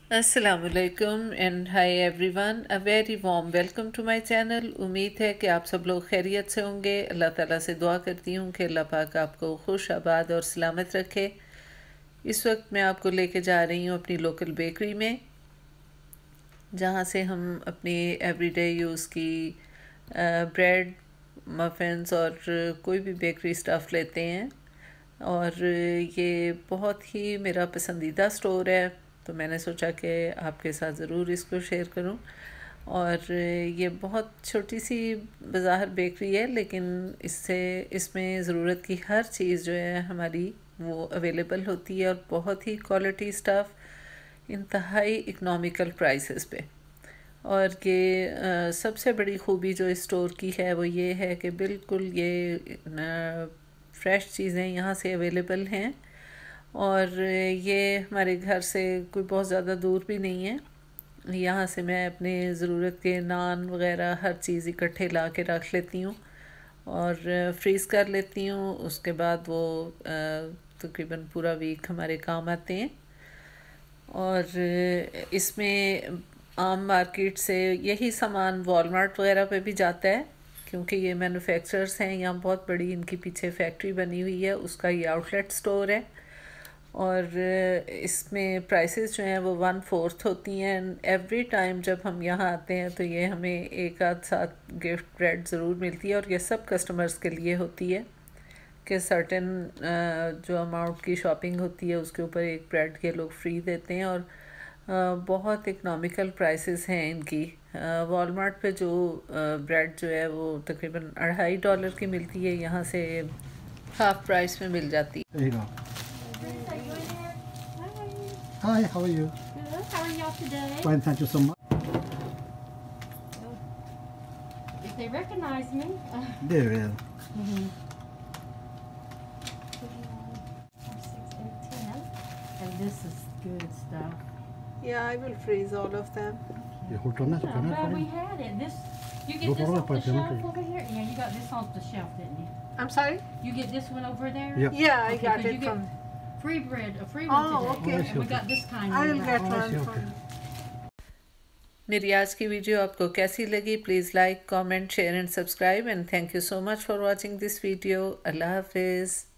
अस्सलामुअलैकुम and hi everyone, a very warm welcome to my channel. उम्मीद है कि आप सब लोग खैरियत से होंगे। अल्लाह ताला से दुआ करती हूँ कि अल्लाह पाक आपको खुश आबाद और सलामत रखे। इस वक्त मैं आपको लेके जा रही हूँ अपनी लोकल बेकरी में, जहाँ से हम अपनी एवरीडे यूज़ की ब्रेड, मफ़िन्स और कोई भी बेकरी स्टफ़ लेते हैं। और ये बहुत ही मेरा पसंदीदा स्टोर है, तो मैंने सोचा कि आपके साथ ज़रूर इसको शेयर करूं। और ये बहुत छोटी सी बाज़ार बेकरी है, लेकिन इसमें ज़रूरत की हर चीज़ जो है हमारी वो अवेलेबल होती है, और बहुत ही क्वालिटी स्टफ़ इंतहाई इकनॉमिकल प्राइसेस पे। और ये सबसे बड़ी ख़ूबी जो इस स्टोर की है वो ये है कि बिल्कुल ये फ़्रेश चीज़ें यहाँ से अवेलेबल हैं, और ये हमारे घर से कोई बहुत ज़्यादा दूर भी नहीं है। यहाँ से मैं अपने ज़रूरत के नान वग़ैरह हर चीज़ इकट्ठे ला के रख लेती हूँ और फ्रीज़ कर लेती हूँ। उसके बाद वो तकरीबन पूरा वीक हमारे काम आते हैं। और इसमें आम मार्केट से यही सामान वॉलमार्ट वगैरह पे भी जाता है, क्योंकि ये मैन्युफैक्चरर्स हैं। यहाँ बहुत बड़ी इनकी पीछे फैक्ट्री बनी हुई है, उसका ये आउटलेट स्टोर है। और इसमें प्राइसेस जो हैं वो 1/4 होती हैं। एवरी टाइम जब हम यहाँ आते हैं तो ये हमें एक आध साथ गिफ्ट ब्रेड ज़रूर मिलती है, और ये सब कस्टमर्स के लिए होती है कि सर्टेन जो अमाउंट की शॉपिंग होती है उसके ऊपर एक ब्रेड के लोग फ्री देते हैं। और बहुत इकनॉमिकल प्राइसेस हैं इनकी। वॉलमार्ट पे जो ब्रेड जो है वो तकरीबन $2.5 की मिलती है, यहाँ से हाफ प्राइस में मिल जाती है। There you go. Hi, how are you? Good. How are y'all today? Fine, thank you so much. If they recognize me. They will. 6, 8, 10. And this is good stuff. Yeah, I will freeze all of them. You hold on, Yeah, I'm glad we had it. You Go get this for it, off the but shelf don't over here? Yeah, you got this off the shelf, didn't you? I'm sorry? You get this one over there? Yep. Yeah, I Okay, got 'cause you it get from... free bread, a free Oh, one today. okay. Oh, I see, And we okay. got this kind. I will in get there. I one see, from... मेरी आज की video आपको कैसी लगी? Please like, comment, share and subscribe, and thank you so much for watching this video. अल्लाह हाफिज़।